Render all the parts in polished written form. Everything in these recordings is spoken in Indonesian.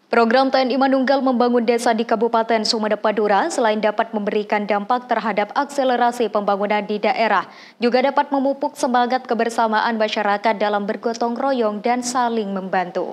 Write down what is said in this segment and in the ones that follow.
Program TNI Manunggal membangun desa di Kabupaten Sumeneb Madura selain dapat memberikan dampak terhadap akselerasi pembangunan di daerah, juga dapat memupuk semangat kebersamaan masyarakat dalam bergotong royong dan saling membantu.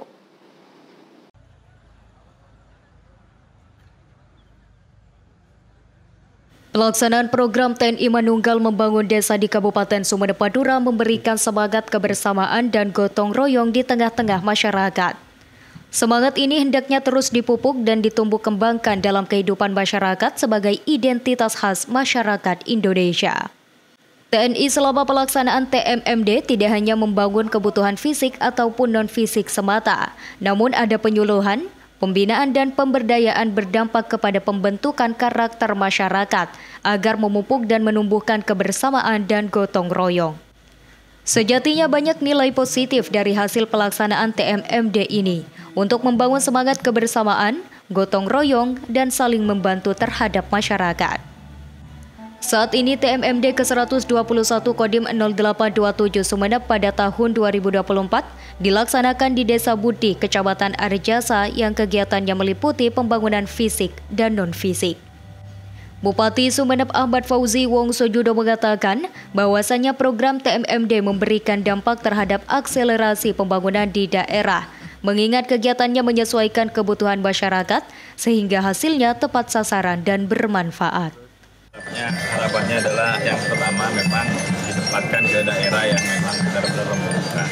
Pelaksanaan program TNI Manunggal membangun desa di Kabupaten Sumeneb Madura memberikan semangat kebersamaan dan gotong royong di tengah-tengah masyarakat. Semangat ini hendaknya terus dipupuk dan ditumbuh kembangkan dalam kehidupan masyarakat sebagai identitas khas masyarakat Indonesia. TNI selama pelaksanaan TMMD tidak hanya membangun kebutuhan fisik ataupun non-fisik semata, namun ada penyuluhan, pembinaan dan pemberdayaan berdampak kepada pembentukan karakter masyarakat agar memupuk dan menumbuhkan kebersamaan dan gotong royong. Sejatinya banyak nilai positif dari hasil pelaksanaan TMMD ini untuk membangun semangat kebersamaan, gotong royong, dan saling membantu terhadap masyarakat. Saat ini TMMD ke-121 Kodim 0827 Sumeneb pada tahun 2024 dilaksanakan di Desa Budi, Kecamatan Arjasa yang kegiatannya meliputi pembangunan fisik dan non-fisik. Bupati Sumeneb Ahmad Fauzi Wongsojudo mengatakan bahwasannya program TMMD memberikan dampak terhadap akselerasi pembangunan di daerah, mengingat kegiatannya menyesuaikan kebutuhan masyarakat sehingga hasilnya tepat sasaran dan bermanfaat. Harapannya adalah yang pertama memang ditempatkan ke daerah yang memang benar-benar membutuhkan.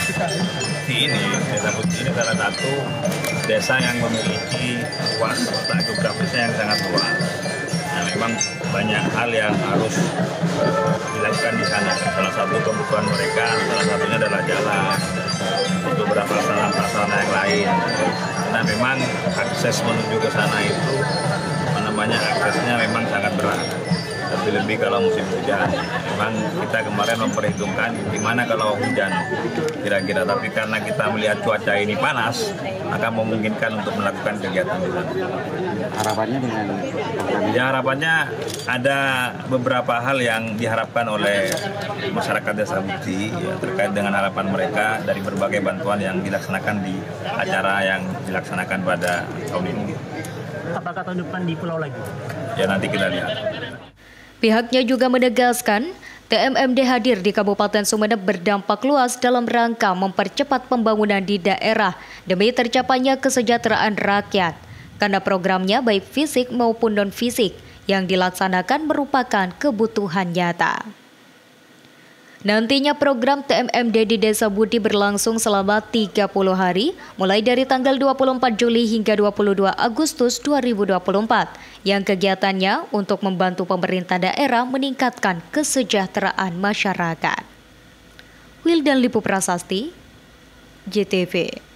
Ini Desa Budi ini salah satu desa yang memiliki luas letak geografisnya yang sangat luas. Nah, memang banyak hal yang harus dilakukan di sana. Salah satu kebutuhan mereka, salah satunya adalah jalan, beberapa sarana yang lain. Karena memang akses menuju ke sana itu, aksesnya memang sangat berat. Lebih-lebih kalau musim hujan. Memang kita kemarin memperhitungkan gimana kalau hujan kira-kira. Tapi karena kita melihat cuaca ini panas, maka memungkinkan untuk melakukan kegiatan di sana. Harapannya dengan program ini? Ya, harapannya ada beberapa hal yang diharapkan oleh masyarakat Desa Budi ya, terkait dengan harapan mereka dari berbagai bantuan yang dilaksanakan di acara yang dilaksanakan pada tahun ini. Apakah tahun depan di pulau lagi? Ya, nanti kita lihat. Pihaknya juga menegaskan TMMD hadir di Kabupaten Sumeneb berdampak luas dalam rangka mempercepat pembangunan di daerah demi tercapainya kesejahteraan rakyat. Karena programnya baik fisik maupun non-fisik yang dilaksanakan merupakan kebutuhan nyata. Nantinya program TMMD di Desa Budi berlangsung selama 30 hari, mulai dari tanggal 24 Juli hingga 22 Agustus 2024, yang kegiatannya untuk membantu pemerintah daerah meningkatkan kesejahteraan masyarakat. Wildan Lipu Prasasti, JTV.